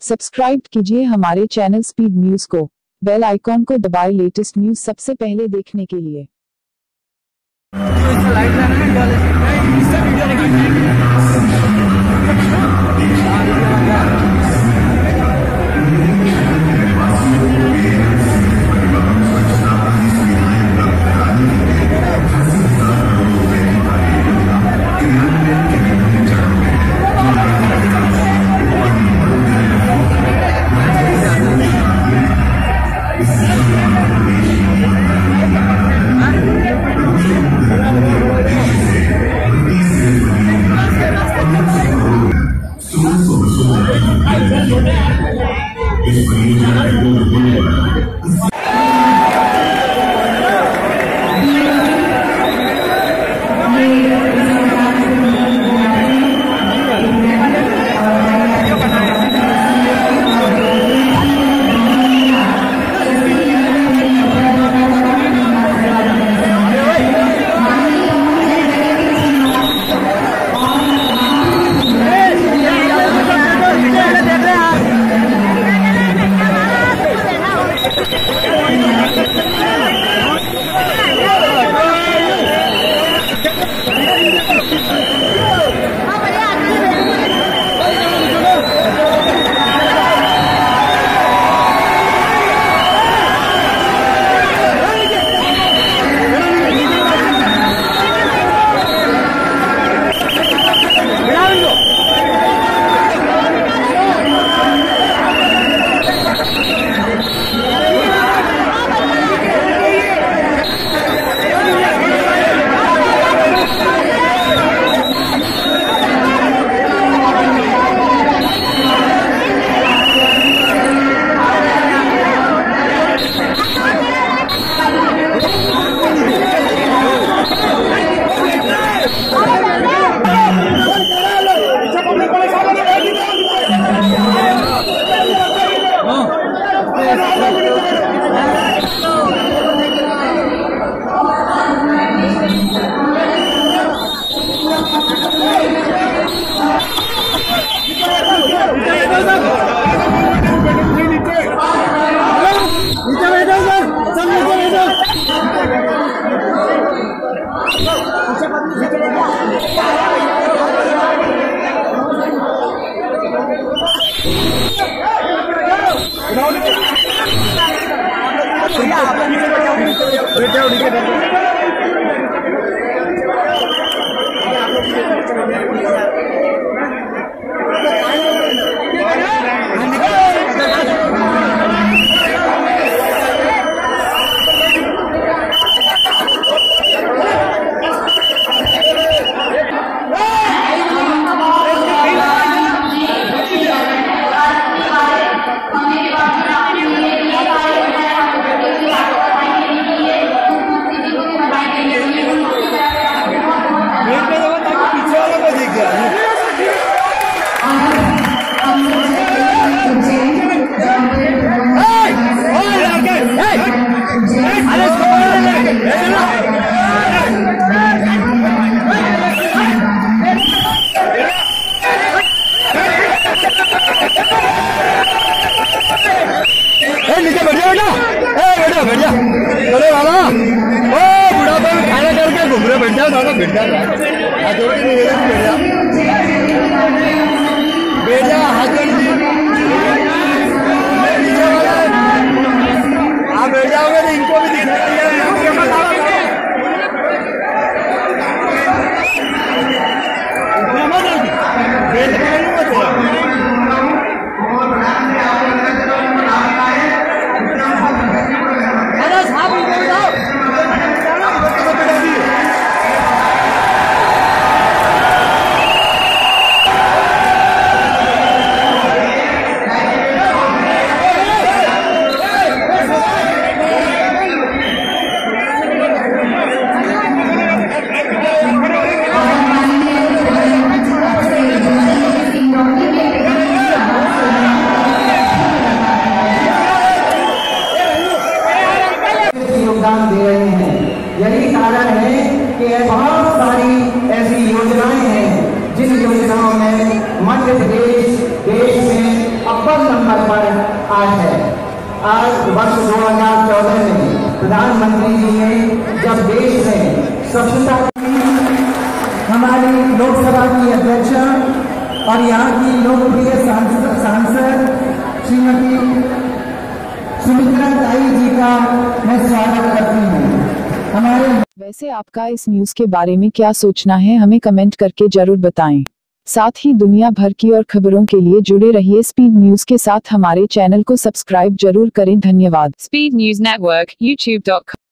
Subscribe कीजिए हमारे channel speed news को, बेल आइकॉन को दबाएं लेटेस्ट न्यूज सबसे पहले देखने के लिए। नीचे बैठ जाओ बेटा, बैठ जा चलो बाबा। ओ बुढ़ा तो खाना करके घूम रहे, बैठ जाओ दादा, बैठ जाओ, हाथ जोड़ के निवेदन बैठ जा, बैठ जा, हाथ जोड़ दी नीचे वाला आप बैठ जाओगे तो इनको भी दिखना आज है। आज वर्ष 2014 में प्रधानमंत्री जी ने जब देश में स्वच्छता हमारी लोकसभा की अध्यक्ष और यहाँ की लोकप्रिय सांसद श्रीमती सुमित्रा ताई जी का मैं स्वागत करती हूँ। हमारे वैसे आपका इस न्यूज़ के बारे में क्या सोचना है, हमें कमेंट करके जरूर बताएं। साथ ही दुनिया भर की और खबरों के लिए जुड़े रहिए स्पीड न्यूज़ के साथ। हमारे चैनल को सब्सक्राइब जरूर करें। धन्यवाद। Speed News Network, YouTube.com